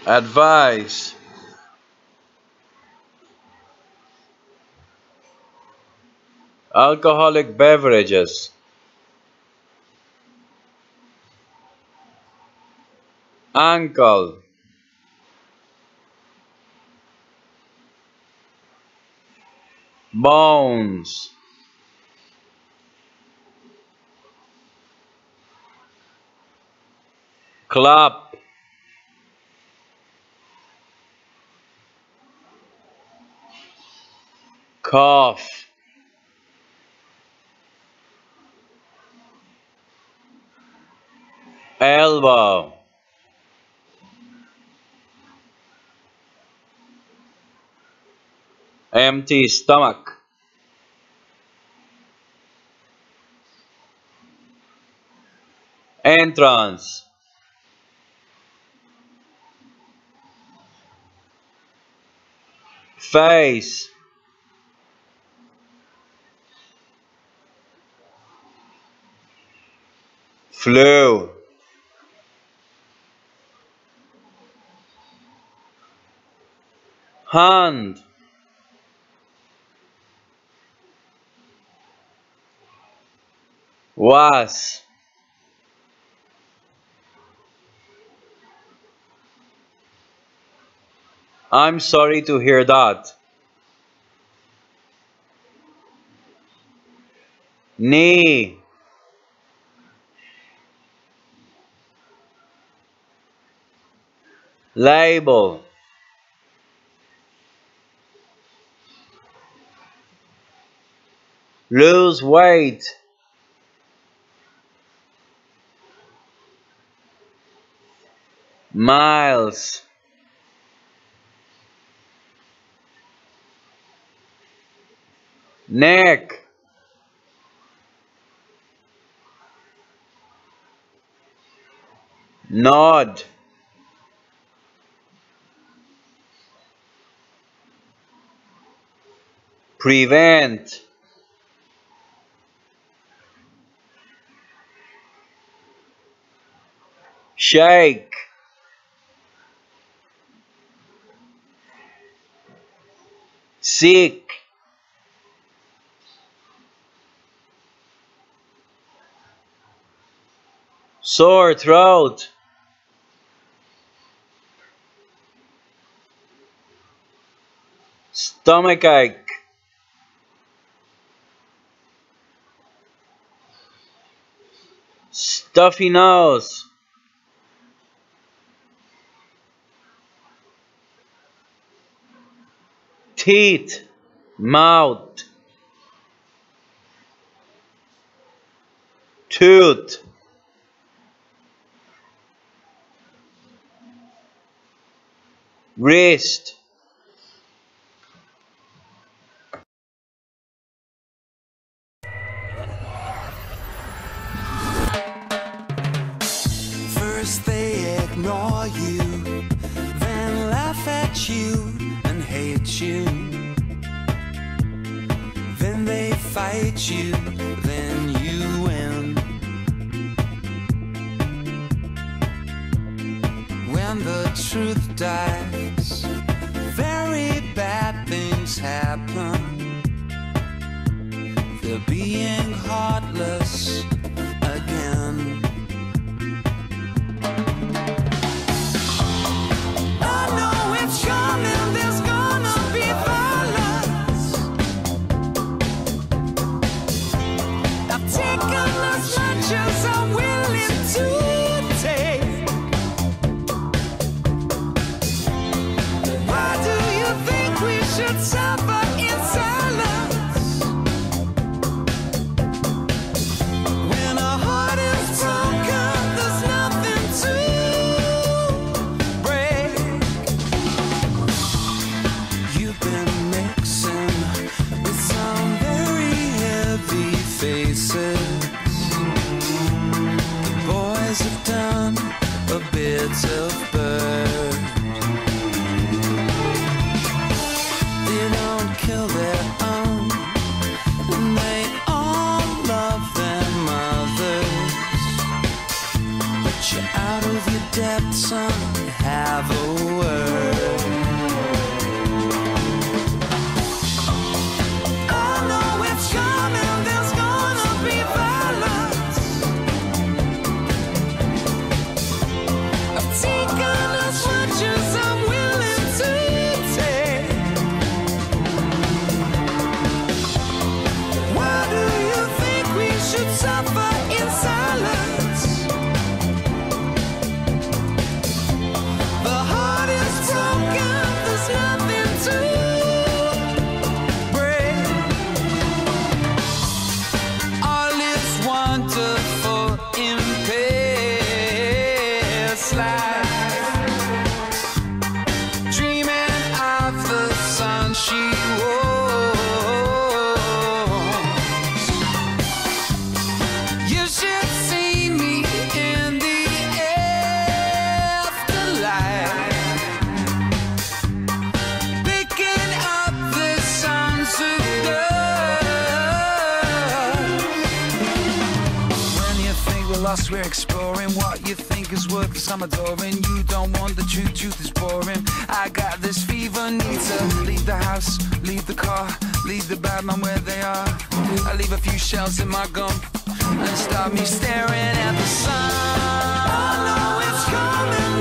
advice, alcoholic beverages, uncle, bones, club, cough, elbow, empty stomach, entrance, face, flu, hand, was, I'm sorry to hear that, knee, label, lose weight, miles, neck, nod, prevent, shake, sick, sore throat, stomachache, stuffy nose, teeth, mouth, tooth, wrist, First they ignore you, then laugh at you and hate you. Then they fight you, then you win. When the truth dies, very bad things happen. They're being heartless again. of bird. They don't kill their own, and they all love their mothers. But you're out of your depth, son, have a way. lost, we're exploring what you think is worth, 'cause I'm adoring. You don't want the truth is boring. I got this fever, need to leave the house, leave the car, leave the bad man where they are. I leave a few shells in my gum and start me staring at the sun. I know it's coming.